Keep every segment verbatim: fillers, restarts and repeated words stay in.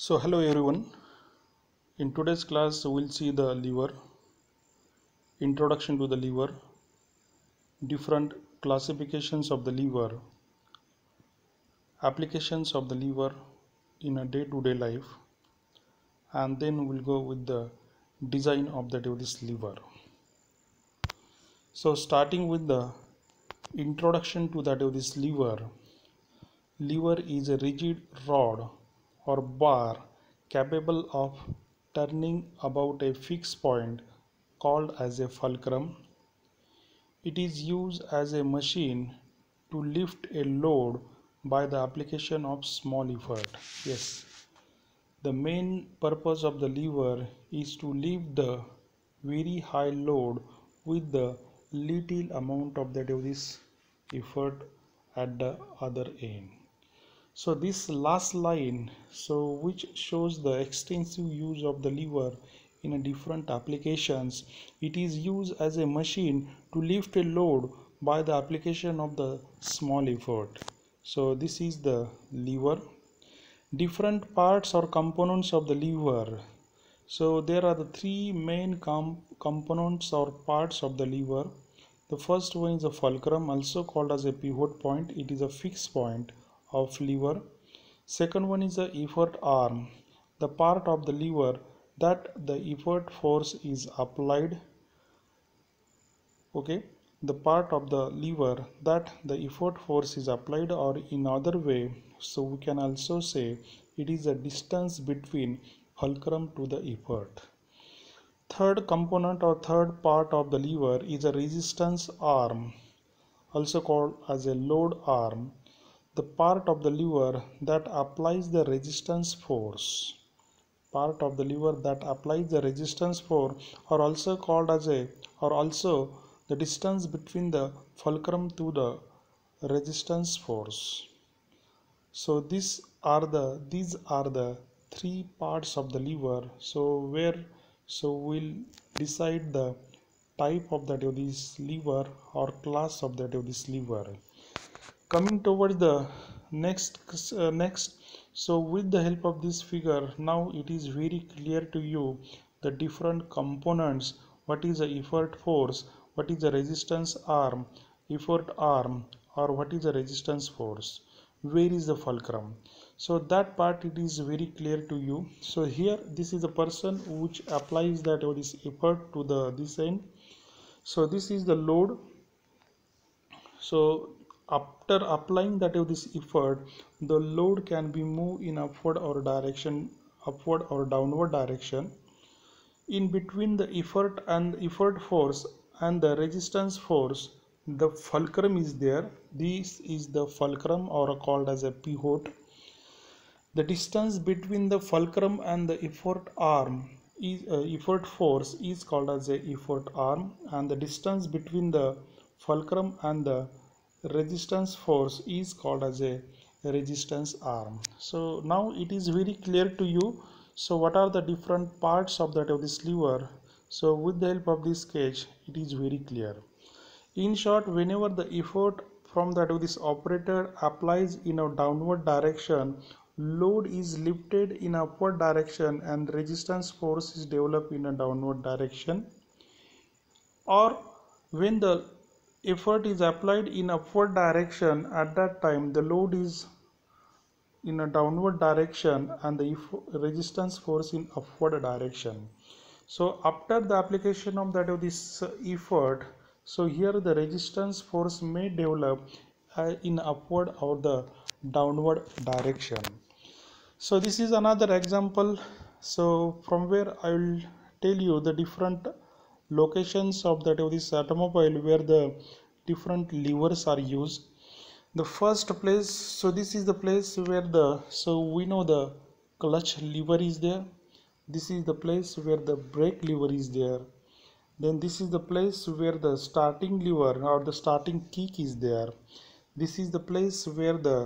So hello everyone. In today's class we'll see the lever, introduction to the lever, different classifications of the lever, applications of the lever in a day-to-day life, and then we'll go with the design of the this lever. So starting with the introduction to that of this lever. Lever is a rigid rod or bar capable of turning about a fixed point called as a fulcrum. It is used as a machine to lift a load by the application of small effort. Yes, the main purpose of the lever is to lift the very high load with the little amount of that of this effort at the other end. So this last line, so which shows the extensive use of the lever in a different applications. It is used as a machine to lift a load by the application of the small effort. So this is the lever. Different parts or components of the lever. So there are the three main com components or parts of the lever. The first one is a fulcrum, also called as a pivot point. It is a fixed point of lever. Second one is the effort arm, the part of the lever that the effort force is applied. Okay, the part of the lever that the effort force is applied, or in other way, so we can also say it is a distance between fulcrum to the effort. Third component or third part of the lever is a resistance arm, also called as a load arm, the part of the lever that applies the resistance force. Part of the lever that applies the resistance force, or also called as a, or also the distance between the fulcrum to the resistance force. So these are the these are the three parts of the lever. So where so we'll decide the type of that of this lever or class of that of this lever. Coming towards the next uh, next so with the help of this figure, now it is very clear to you the different components. What is the effort force, what is the resistance arm, effort arm, or what is the resistance force, where is the fulcrum. So that part it is very clear to you. So here this is a person which applies that or this effort to the this end. So this is the load. So after applying that of this effort, the load can be moved in upward or direction, upward or downward direction. In between the effort and effort force and the resistance force, the fulcrum is there. This is the fulcrum, or called as a pivot. The distance between the fulcrum and the effort arm is uh, effort force is called as a effort arm, and the distance between the fulcrum and the resistance force is called as a resistance arm. So now it is very clear to you. So what are the different parts of that of this lever? So with the help of this sketch, it is very clear. In short, whenever the effort from that of this operator applies in a downward direction, load is lifted in upward direction and resistance force is developed in a downward direction. Or when the effort is applied in upward direction, at that time the load is in a downward direction and the resistance force in upward direction. So after the application of that of this effort, so here the resistance force may develop uh, in upward or the downward direction. So this is another example, so from where I will tell you the different locations of that of this automobile where the different levers are used. The first place, so this is the place where the, so we know the clutch lever is there. This is the place where the brake lever is there. Then this is the place where the starting lever or the starting kick is there. This is the place where the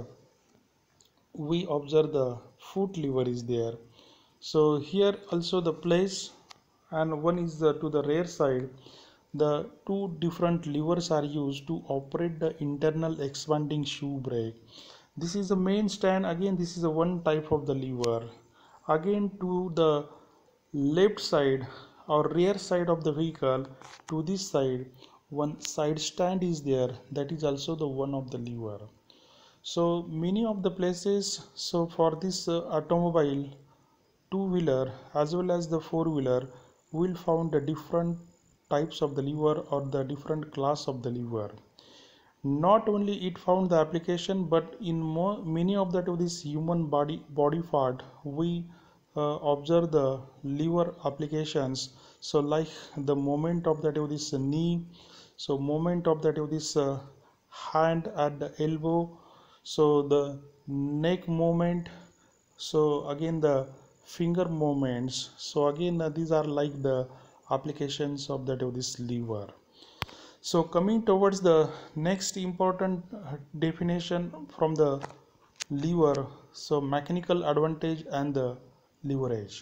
we observe the foot lever is there. So here also the place, and one is the, to the rear side. The two different levers are used to operate the internal expanding shoe brake. This is the main stand. Again, this is the one type of the lever. again to the left side or rear side of the vehicle, to this side one side stand is there, that is also the one of the lever. So many of the places, so for this uh, automobile two wheeler as well as the four wheeler, will found the different types of the lever or the different class of the lever. Not only it found the application, but in more, many of that of this human body body part we uh, observe the lever applications. So like the movement of that of this knee, so movement of that of this uh, hand at the elbow, so the neck movement, so again the finger movements. So again uh, these are like the applications of that of this lever. So coming towards the next important uh, definition from the lever, so mechanical advantage and the leverage.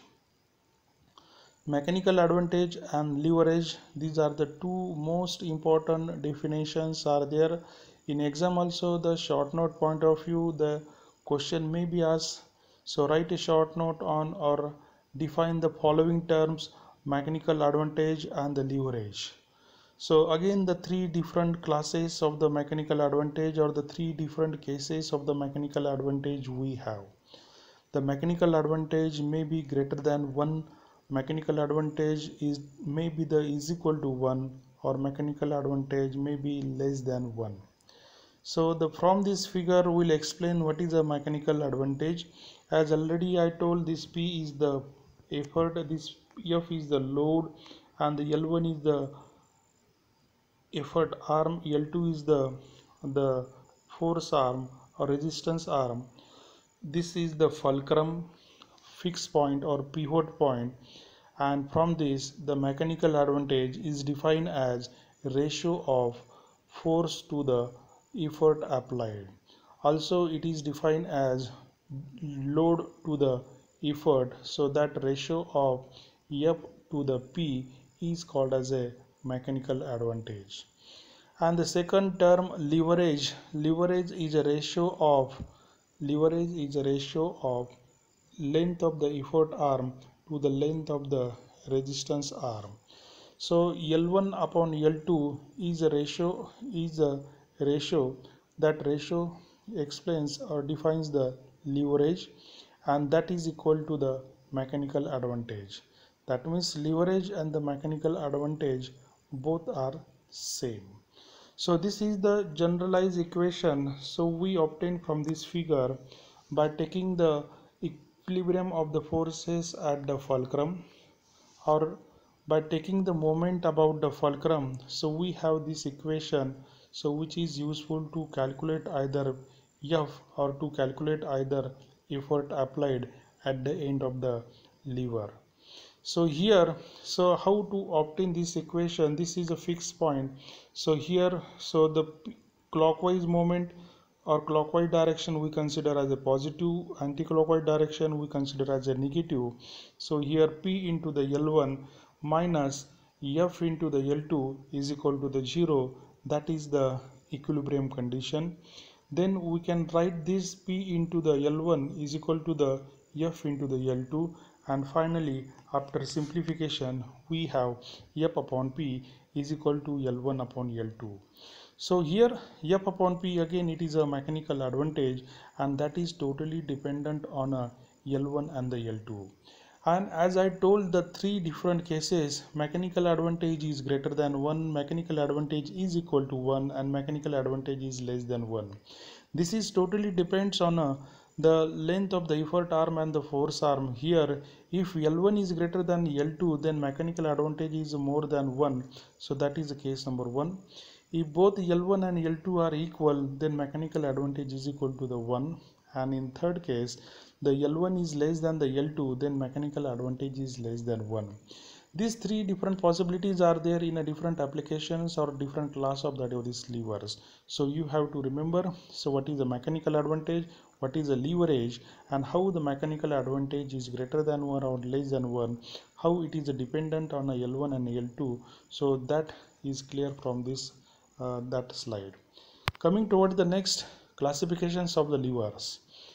Mechanical advantage and leverage, these are the two most important definitions are there. In exam also, the short note point of view, the question may be asked. So write a short note on or define the following terms: mechanical advantage and the leverage. So again the three different classes of the mechanical advantage or the three different cases of the mechanical advantage we have. The mechanical advantage may be greater than one, mechanical advantage is may be the is equal to one, or mechanical advantage may be less than one. So the from this figure we'll explain what is a mechanical advantage. As already I told, this P is the effort, this F is the load, and the L one is the effort arm, L two is the the force arm or resistance arm. This is the fulcrum, fixed point or pivot point, and from this the mechanical advantage is defined as ratio of force to the effort applied. Also it is defined as load to the effort, so that ratio of F to the P is called as a mechanical advantage. And the second term, leverage, leverage is a ratio of leverage is a ratio of length of the effort arm to the length of the resistance arm. So L one upon L two is a ratio is a ratio that ratio explains or defines the leverage, and that is equal to the mechanical advantage. That means leverage and the mechanical advantage both are same. So this is the generalized equation. So we obtain from this figure by taking the equilibrium of the forces at the fulcrum, or by taking the moment about the fulcrum. So we have this equation, so which is useful to calculate either F or to calculate either effort applied at the end of the lever. So here, so how to obtain this equation? This is a fixed point. So here, so the clockwise moment or clockwise direction we consider as a positive, anti-clockwise direction we consider as a negative. So here P into the L one minus F into the L two is equal to the zero. That is the equilibrium condition. Then we can write this P into the L one is equal to the F into the L two, and finally after simplification we have F upon P is equal to L one upon L two. So here F upon P, again it is a mechanical advantage, and that is totally dependent on a L one and the L two. And as I told, the three different cases, mechanical advantage is greater than one, mechanical advantage is equal to one, and mechanical advantage is less than one. This is totally depends on uh, the length of the effort arm and the force arm. Here if L one is greater than L two, then mechanical advantage is more than one, so that is the case number one. If both L one and L two are equal, then mechanical advantage is equal to the one, and in third case the L one is less than the L two, then mechanical advantage is less than one. These three different possibilities are there in a different applications or different class of that of these levers. So you have to remember, so what is the mechanical advantage, what is the leverage, and how the mechanical advantage is greater than one or less than one, how it is dependent on a L one and L two. So that is clear from this uh, that slide. Coming toward the next classifications of the levers.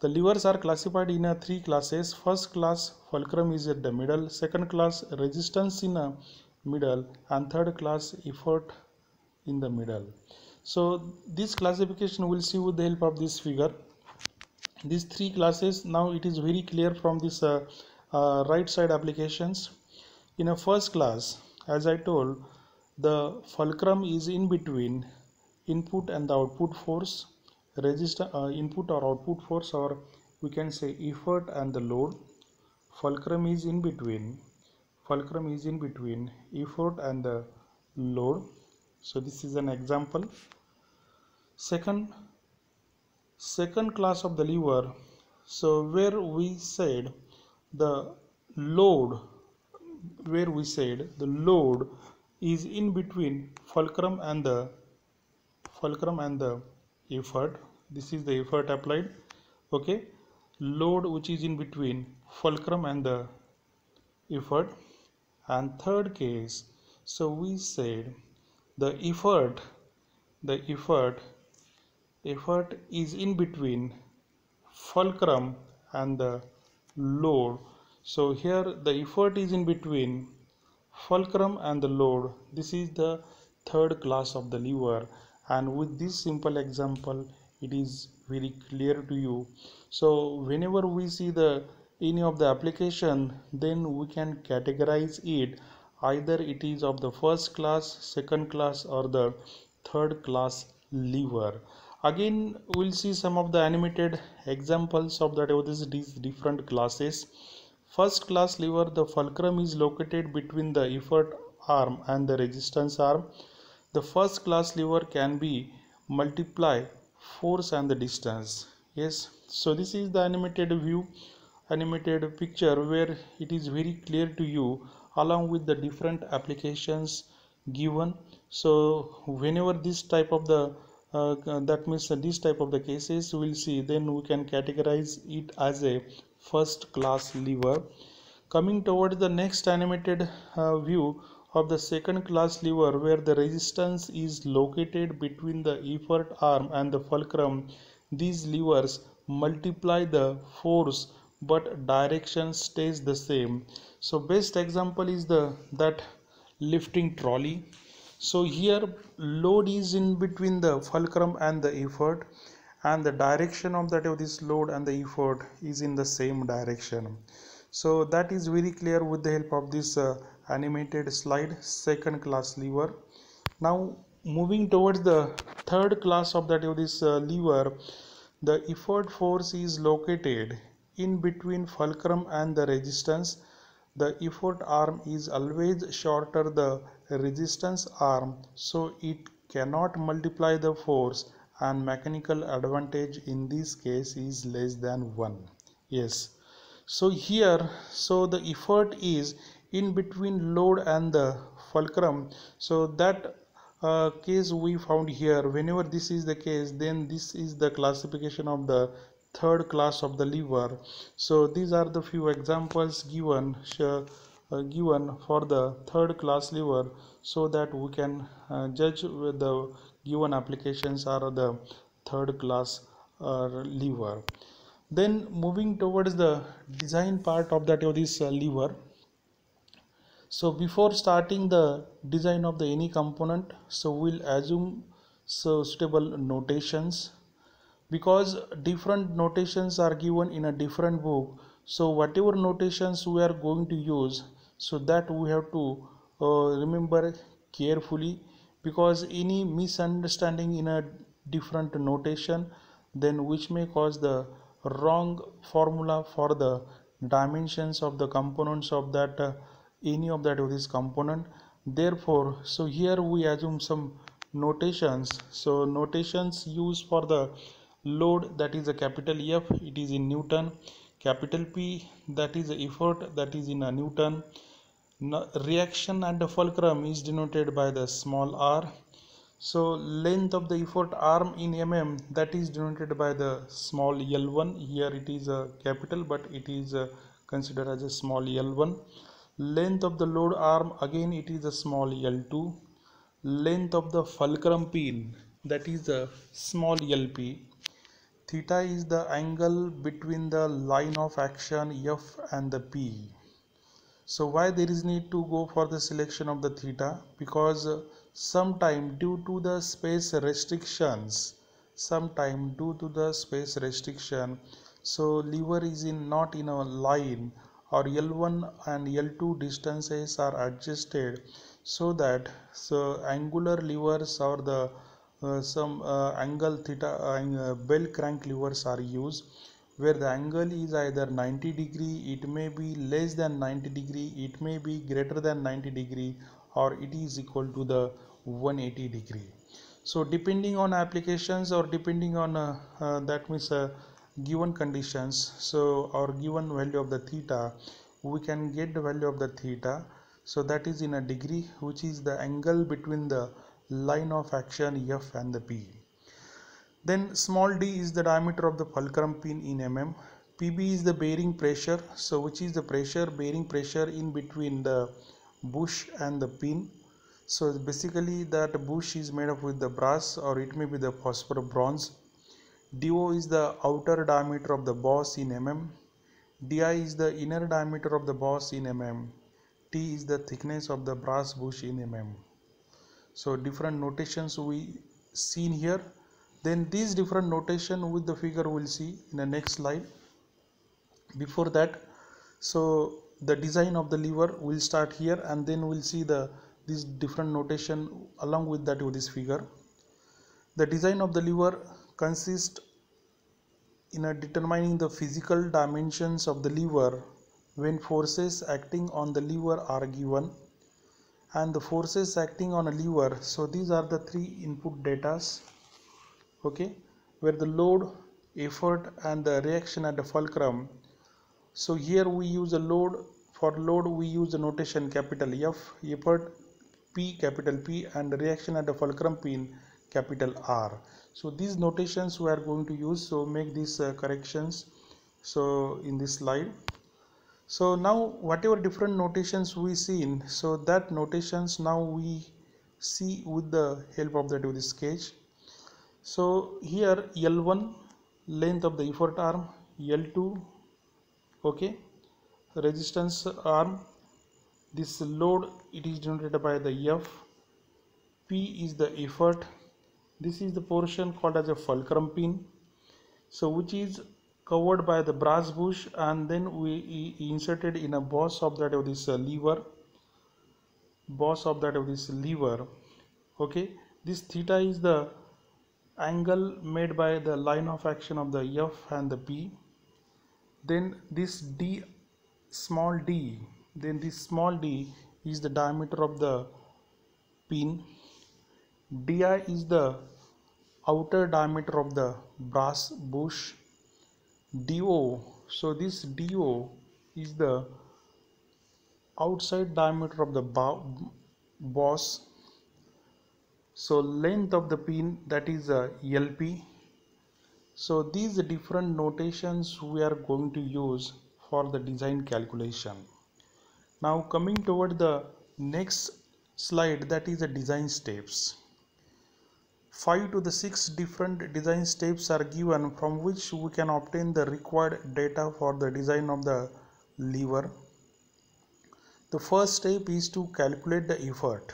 The levers are classified in a three classes. First class fulcrum is at the middle, second class resistance in a middle, and third class effort in the middle. So this classification we'll see with the help of this figure. These three classes, now it is very clear from this uh, uh, right side applications. In a first class, as I told, the fulcrum is in between input and the output force, resistor uh, input or output force, or we can say effort and the load. Fulcrum is in between fulcrum is in between effort and the load. So this is an example. Second second class of the lever, so where we said the load where we said the load is in between fulcrum and the fulcrum and the effort. This is the effort applied. Okay, load which is in between fulcrum and the effort. And third case, so we said the effort the effort effort is in between fulcrum and the load. So here the effort is in between fulcrum and the load. This is the third class of the lever, and with this simple example it is very clear to you. So whenever we see the any of the application, then we can categorize it, either it is of the first class, second class, or the third class lever. Again we'll see some of the animated examples of that of these different classes. First class lever, the fulcrum is located between the effort arm and the resistance arm. The first class lever can be multiply force and the distance. Yes, so this is the animated view, animated picture where it is very clear to you along with the different applications given. So whenever this type of the uh, that means uh, this type of the cases we'll see, then we can categorize it as a first class lever. Coming toward the next animated uh, view of the second class lever, where the resistance is located between the effort arm and the fulcrum, these levers multiply the force but direction stays the same. So best example is the that lifting trolley. So here load is in between the fulcrum and the effort, and the direction of that of this load and the effort is in the same direction. So that is very clear with the help of this uh, animated slide, second class lever. Now moving towards the third class of that of this uh, lever, the effort force is located in between fulcrum and the resistance. The effort arm is always shorter the resistance arm, so it cannot multiply the force, and mechanical advantage in this case is less than one. Yes, so here, so the effort is in between load and the fulcrum. So that uh, case we found here, whenever this is the case, then this is the classification of the third class of the lever. So these are the few examples given uh, given for the third class lever, so that we can uh, judge with the given applications are the third class uh, lever. Then moving towards the design part of that of this uh, lever. So before starting the design of the any component, so we'll assume so suitable notations, because different notations are given in a different book. So whatever notations we are going to use, so that we have to uh, remember carefully, because any misunderstanding in a different notation, then which may cause the wrong formula for the dimensions of the components of that uh, any of that of this component. Therefore, so here we assume some notations. So notations used for the load, that is a capital F, it is in Newton. Capital P, that is the effort, that is in a Newton. No, reaction at the fulcrum is denoted by the small r. So length of the effort arm in mm, that is denoted by the small L one. Here it is a capital, but it is uh, considered as a small L one. Length of the load arm, again it is a small L two. Length of the fulcrum pin, that is a small L P. Theta is the angle between the line of action F and the P. So why there is need to go for the selection of the theta? Because uh, sometime due to the space restrictions, sometime due to the space restriction, so lever is in not in a line, or L one and L two distances are adjusted so that so angular levers or the uh, some uh, angle theta uh, bell crank levers are used, where the angle is either ninety degree, it may be less than ninety degree, it may be greater than ninety degree, or it is equal to the one hundred eighty degree. So depending on applications, or depending on uh, uh, that means uh, given conditions, so or given value of the theta, we can get the value of the theta. So that is in a degree, which is the angle between the line of action F and the P. Then small d is the diameter of the fulcrum pin in mm. Pb is the bearing pressure, so which is the pressure, bearing pressure in between the bush and the pin. So basically that bush is made up with the brass, or it may be the phosphor bronze. Do is the outer diameter of the boss in mm. Di is the inner diameter of the boss in mm. T is the thickness of the brass bush in mm. So different notations we seen here. Then these different notation with the figure we'll see in the next slide. Before that, so the design of the lever will start here, and then we'll see the this different notation along with that with this figure. The design of the lever consists in a determining the physical dimensions of the lever when forces acting on the lever are given, and the forces acting on a lever, so these are the three input datas, okay, where the load, effort, and the reaction at the fulcrum. So here we use a load. For load we use the notation capital F, effort P, capital P, and the reaction at the fulcrum pin capital R. So these notations we are going to use, so make these uh, corrections so in this slide. So now whatever different notations we seen, so that notations now we see with the help of that with the sketch. So here L one, length of the effort arm, L two, okay, resistance arm, this load it is generated by the F, P is the effort, this is the portion called as a fulcrum pin, so which is covered by the brass bush, and then we inserted in a boss of that of this lever, boss of that of this lever, okay. This theta is the angle made by the line of action of the F and the P. Then this d, small d, then this small d is the diameter of the pin. Di is the outer diameter of the brass bush. Do, so this do is the outside diameter of the boss. So length of the pin, that is a L P. So these different notations we are going to use for the design calculation. Now coming toward the next slide, that is the design steps. Five to the six different design steps are given, from which we can obtain the required data for the design of the lever. The first step is to calculate the effort.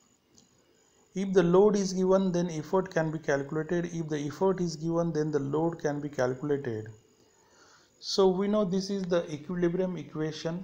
If the load is given, then effort can be calculated. If the effort is given, then the load can be calculated. So we know this is the equilibrium equation.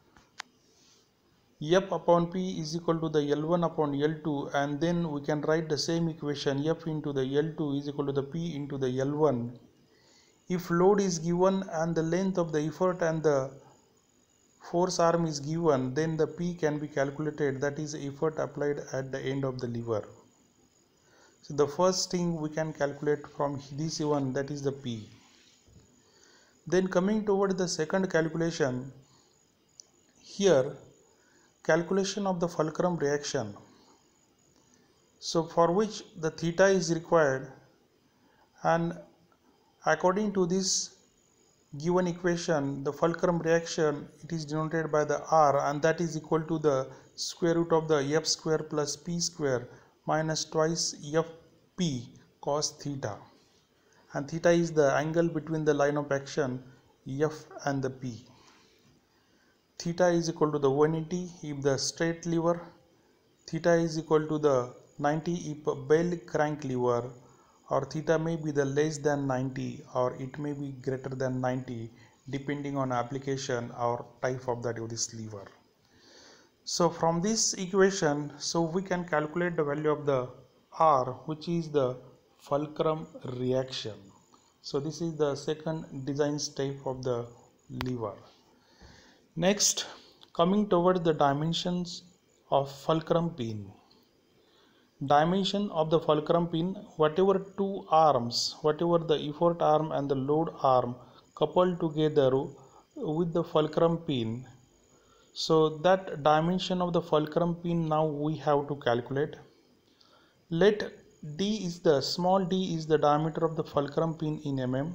F upon P is equal to the L one upon L two, and then we can write the same equation, F into the L two is equal to the P into the L one. If load is given and the length of the effort and the force arm is given, then the P can be calculated, that is effort applied at the end of the lever. So the first thing we can calculate from this one, that is the P. Then coming toward the second calculation, here calculation of the fulcrum reaction, so for which the theta is required, and according to this given equation, the fulcrum reaction, it is denoted by the R, and that is equal to the square root of the F square plus P square minus twice F P cos theta. and theta is the angle between the line of action F and the P. Theta is equal to the one eighty if the straight lever, theta is equal to the ninety if a bell crank lever, or theta may be the less than ninety or it may be greater than ninety depending on application or type of that of this lever. So from this equation, so we can calculate the value of the R, which is the fulcrum reaction. So this is the second design step of the lever. Next, coming towards the dimensions of fulcrum pin. Dimension of the fulcrum pin, whatever two arms, whatever the effort arm and the load arm coupled together with the fulcrum pin, so that dimension of the fulcrum pin now we have to calculate. Let d is the small d is the diameter of the fulcrum pin in mm.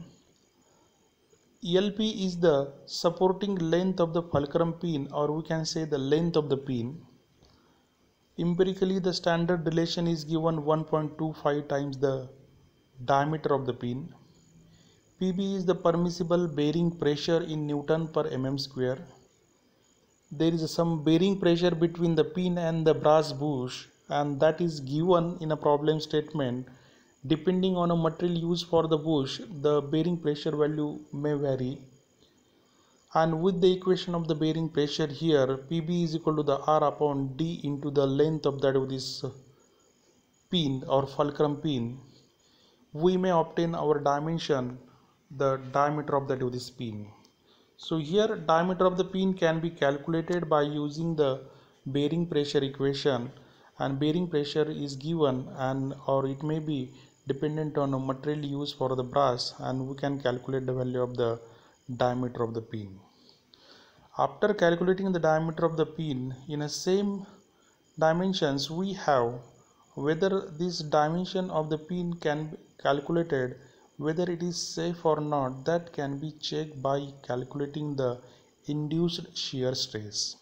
L P is the supporting length of the fulcrum pin, or we can say the length of the pin. Empirically, the standard relation is given one point two five times the diameter of the pin. P B is the permissible bearing pressure in Newton per mm square. There is some bearing pressure between the pin and the brass bush, and that is given in a problem statement. Depending on a material used for the bush, the bearing pressure value may vary. And with the equation of the bearing pressure here, P B is equal to the R upon D into the length of that of this pin or fulcrum pin, we may obtain our dimension, the diameter of that of this pin. So here diameter of the pin can be calculated by using the bearing pressure equation, and bearing pressure is given, and or it may be dependent on a material used for the brass, and we can calculate the value of the diameter of the pin. After calculating the diameter of the pin in the same dimensions, we have whether this dimension of the pin can be calculated, whether it is safe or not, that can be checked by calculating the induced shear stress.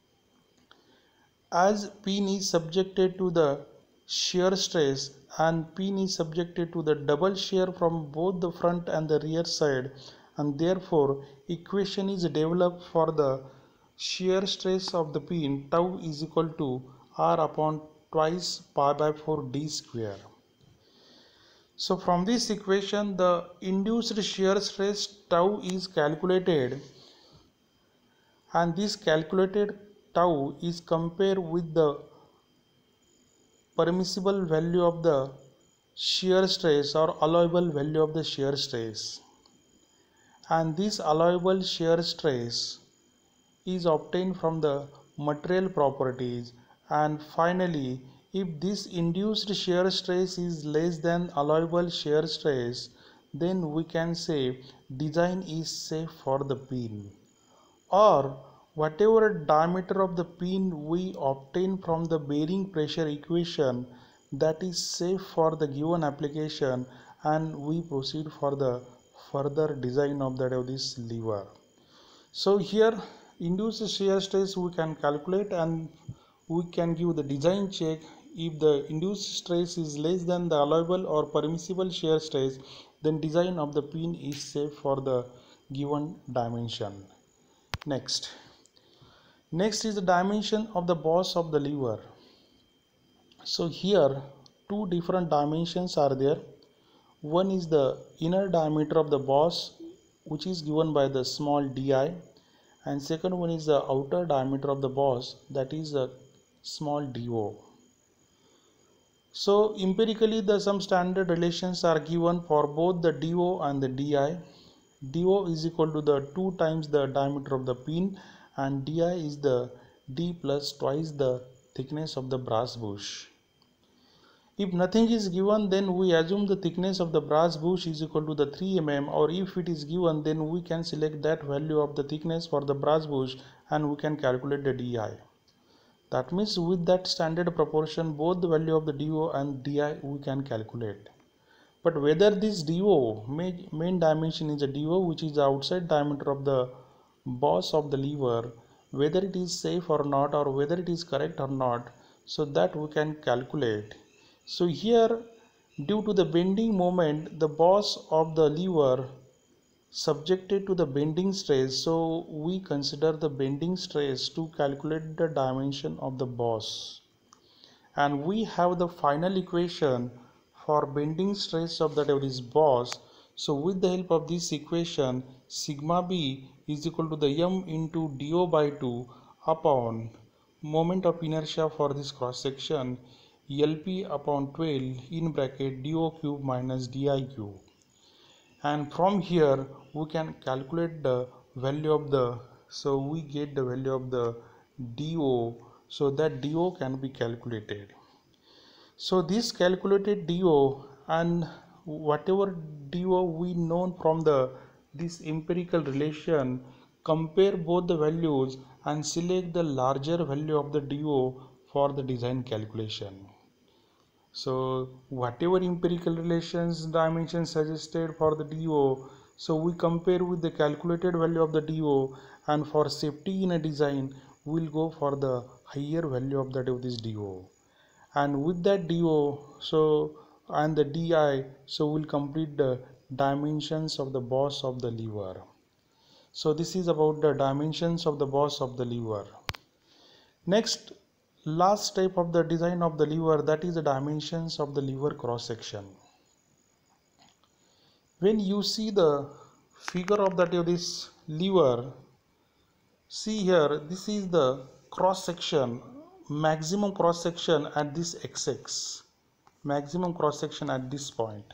As pin is subjected to the shear stress and pin is subjected to the double shear from both the front and the rear side, and therefore equation is developed for the shear stress of the pin, tau is equal to R upon twice pi by four d square. So from this equation the induced shear stress tau is calculated, and this calculated tau is compared with the permissible value of the shear stress or allowable value of the shear stress, and this allowable shear stress is obtained from the material properties. And finally, if this induced shear stress is less than allowable shear stress, then we can say design is safe for the pin, or whatever diameter of the pin we obtain from the bearing pressure equation, that is safe for the given application, and we proceed for the further design of that of this lever. So here induced shear stress we can calculate, and we can give the design check. If the induced stress is less than the allowable or permissible shear stress, then design of the pin is safe for the given dimension. Next. Next is the dimension of the boss of the lever. So here two different dimensions are there. One is the inner diameter of the boss, which is given by the small di, and second one is the outer diameter of the boss, that is a small do. So empirically the some standard relations are given for both the do and the di. Do is equal to the two times the diameter of the pin, and di is the d plus twice the thickness of the brass bush. If nothing is given, then we assume the thickness of the brass bush is equal to the three millimeters, or if it is given, then we can select that value of the thickness for the brass bush and we can calculate the di. That means with that standard proportion, both the value of the do and di we can calculate. But whether this do, main, main dimension is a do, which is the outside diameter of the boss of the lever, whether it is safe or not, or whether it is correct or not, so that we can calculate. So here Due to the bending moment, the boss of the lever subjected to the bending stress, so we consider the bending stress to calculate the dimension of the boss. And we have the final equation for bending stress of that is boss. So with the help of this equation, sigma b is equal to the m into do by two upon moment of inertia for this cross section lp upon twelve in bracket do cube minus di cube. And from here we can calculate the value of the, so we get the value of the do, so that do can be calculated. So this calculated do and whatever do we know from the this empirical relation, compare both the values and select the larger value of the do for the design calculation. So whatever empirical relations dimension suggested for the do, so we compare with the calculated value of the do, and for safety in a design we'll go for the higher value of that of this do. And with that do, so and the di, so we'll complete the dimensions of the boss of the lever. So this is about the dimensions of the boss of the lever. Next, last step of the design of the lever, that is the dimensions of the lever cross section. When you see the figure of that of this lever, see here, this is the cross section, maximum cross section at this x-axis, maximum cross section at this point,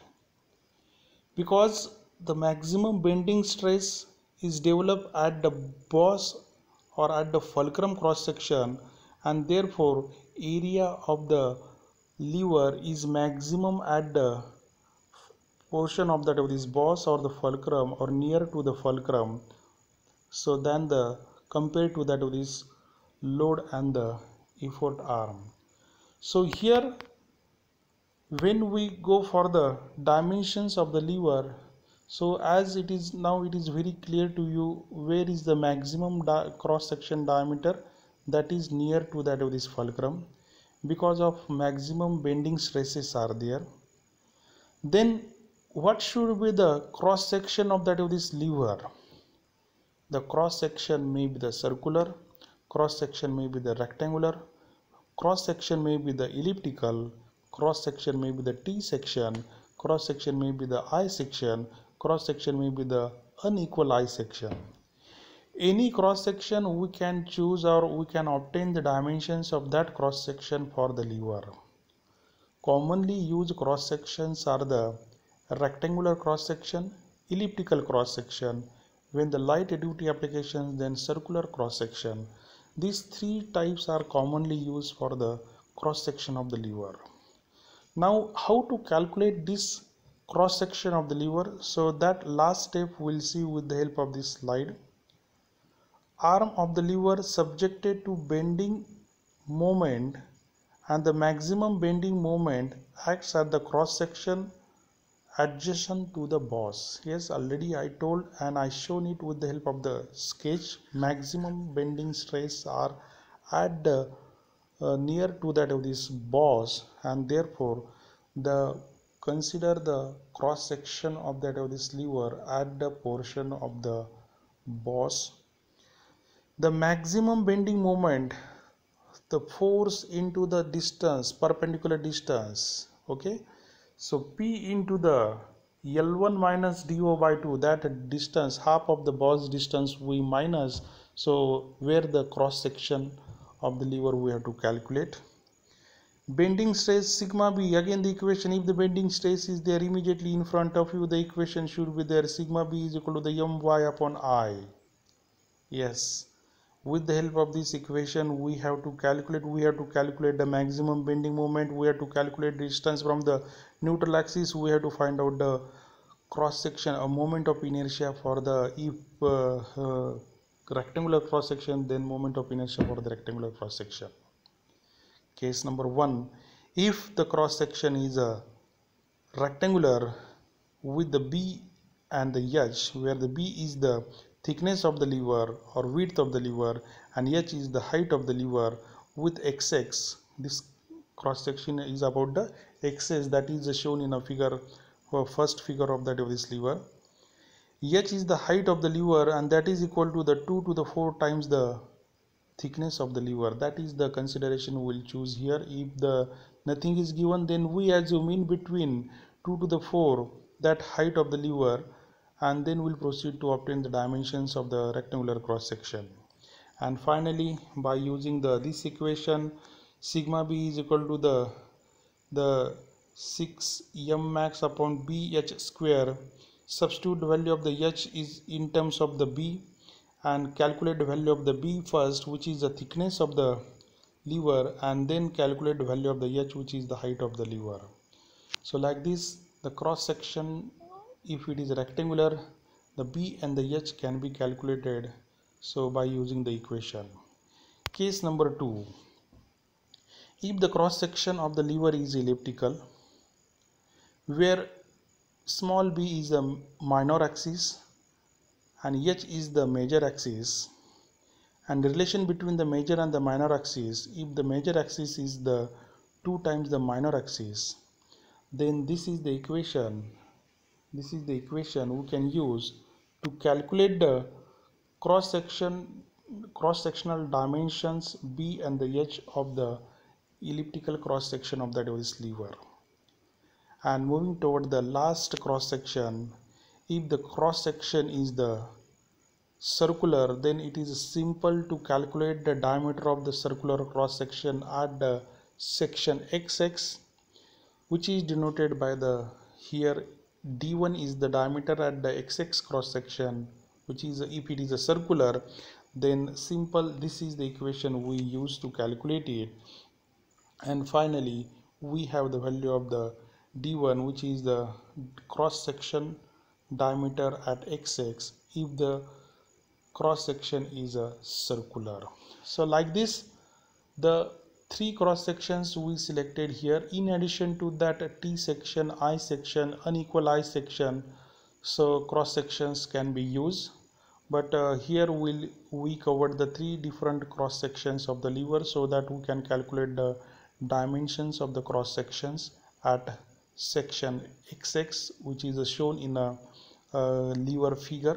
because the maximum bending stress is developed at the boss or at the fulcrum cross section, and therefore area of the lever is maximum at the portion of that of this boss or the fulcrum or near to the fulcrum, so then the compared to that of this load and the effort arm. So here when we go for the dimensions of the lever, so as it is now, it is very clear to you where is the maximum cross section diameter, that is near to that of this fulcrum, because of maximum bending stresses are there. Then what should be the cross section of that of this lever? The cross section may be the circular, cross section may be the rectangular, cross section may be the elliptical, cross section may be the T section, cross section may be the I section, cross section may be the unequal I section. Any cross section we can choose, or we can obtain the dimensions of that cross section for the lever. Commonly used cross sections are the rectangular cross section, elliptical cross section, when the light duty applications, then circular cross section. These three types are commonly used for the cross section of the lever. Now how to calculate this cross section of the lever? So that last step we'll see with the help of this slide. Arm of the lever subjected to bending moment, and the maximum bending moment acts at the cross section adjacent to the boss. Yes, already I told and I shown it with the help of the sketch. Maximum bending stress are at the uh, near to that of this boss, and therefore the consider the cross section of that of this lever at the portion of the boss. The maximum bending moment, the force into the distance, perpendicular distance, okay. So P into the L one minus do by two, that distance, half of the boss distance we minus, so where the cross section of the lever we have to calculate. Bending stress sigma b, again the equation, if the bending stress is there immediately in front of you, the equation should be there, sigma b is equal to the my upon I. Yes, with the help of this equation we have to calculate, we have to calculate the maximum bending moment, we have to calculate distance from the neutral axis, we have to find out the cross section, a moment of inertia for the if uh, uh, rectangular cross section, then moment of inertia for the rectangular cross section. Case number one, if the cross section is a rectangular with the B and the H, where the B is the thickness of the lever or width of the lever and H is the height of the lever, with X X, this cross section is about the axis, that is shown in a figure, uh, first figure of that of this lever. H is the height of the lever, and that is equal to the two to the four times the thickness of the lever. That is the consideration we will choose here. If the nothing is given, then we assume in between two to the four that height of the lever, and then we'll proceed to obtain the dimensions of the rectangular cross section. And finally, by using the this equation, sigma b is equal to the the six m max upon b h square. Substitute value of the h is in terms of the b, and calculate the value of the b first, which is the thickness of the lever, and then calculate the value of the h, which is the height of the lever. So like this, the cross section, if it is rectangular, the b and the h can be calculated, so by using the equation. Case number two, if the cross section of the lever is elliptical, where small b is the minor axis and h is the major axis, and the relation between the major and the minor axis, if the major axis is the two times the minor axis, then this is the equation this is the equation we can use to calculate the cross section cross sectional dimensions b and the h of the elliptical cross section of that is lever. And moving toward the last cross section, if the cross section is the circular, then it is simple to calculate the diameter of the circular cross section at the section xx, which is denoted by the here d one is the diameter at the xx cross section, which is, if it is a circular, then simple, this is the equation we use to calculate it. And finally, we have the value of the d one, which is the cross section diameter at xx if the cross section is a circular. So like this, the three cross sections we selected here, in addition to that T section, I section, unequal I section, so cross sections can be used. But uh, here we'll, we covered the three different cross sections of the lever, so that we can calculate the dimensions of the cross sections at section xx, which is shown in a, a lever figure.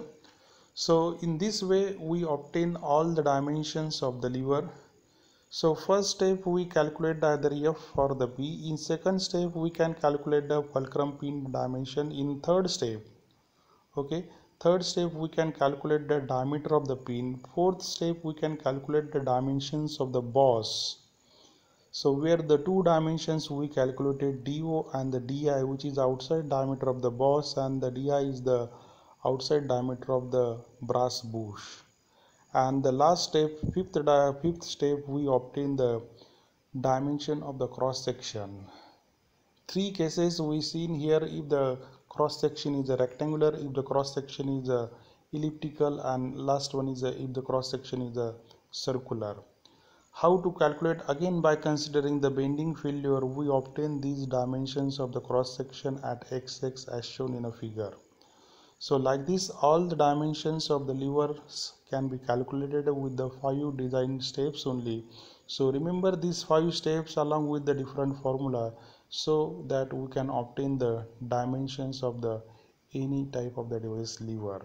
So in this way we obtain all the dimensions of the lever. So first step we calculate either f or the b. In second step we can calculate the fulcrum pin dimension. In third step, okay, third step we can calculate the diameter of the pin. Fourth step we can calculate the dimensions of the boss. So where the two dimensions we calculated do and the di, which is outside diameter of the boss, and the di is the outside diameter of the brass bush. And the last step, fifth, fifth step, we obtain the dimension of the cross section. Three cases we seen here: if the cross section is a rectangular, if the cross section is a elliptical, and last one is a, if the cross section is a circular. How to calculate? Again, by considering the bending failure, we obtain these dimensions of the cross section at xx as shown in a figure. So like this, all the dimensions of the levers can be calculated with the five design steps only. So remember these five steps along with the different formula, so that we can obtain the dimensions of the any type of the device lever.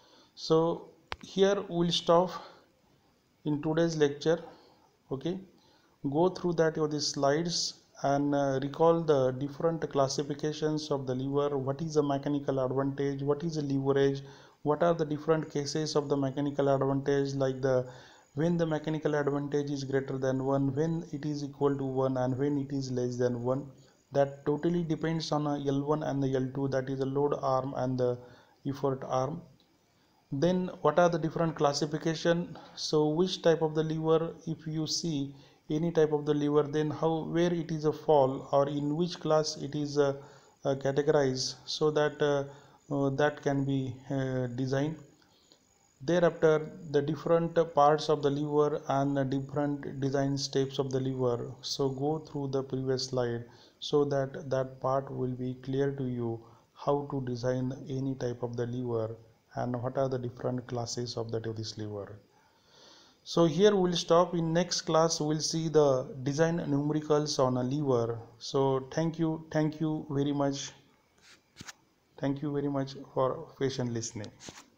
So here we'll stop in today's lecture. Okay, go through that of the slides and uh, recall the different classifications of the lever. What is the mechanical advantage, what is the leverage, what are the different cases of the mechanical advantage, like the when the mechanical advantage is greater than one, when it is equal to one, and when it is less than one. That totally depends on a L one and the L two, that is the load arm and the effort arm. Then what are the different classification? So which type of the lever, if you see any type of the lever, then how, where it is a fall, or in which class it is uh, uh, categorized, so that uh, uh, that can be uh, designed. Thereafter, the different parts of the lever and the different design steps of the lever. So go through the previous slide, so that that part will be clear to you, how to design any type of the lever and what are the different classes of the this lever. So here we'll stop. In next class we'll see the design numericals on a lever. So thank you, thank you very much. Thank you very much for patient listening.